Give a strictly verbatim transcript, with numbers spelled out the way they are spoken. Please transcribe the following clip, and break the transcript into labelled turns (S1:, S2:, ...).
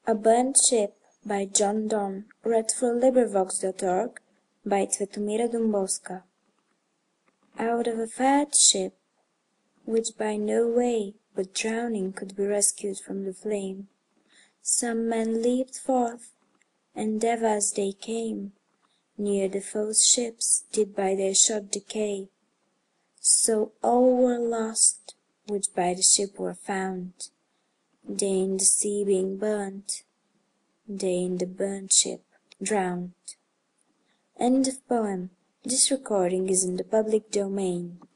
S1: A Burnt Ship by John Donne, read from LibriVox dot org by Cvetomira Dumbowska. Out of a fat ship, which by no way but drowning could be rescued from the flame, some men leaped forth, and ever as they came near the foe's ships did by their shot decay. So all were lost which by the ship were found, they in the sea being burnt, they in the burnt ship drowned. End of poem. This recording is in the public domain.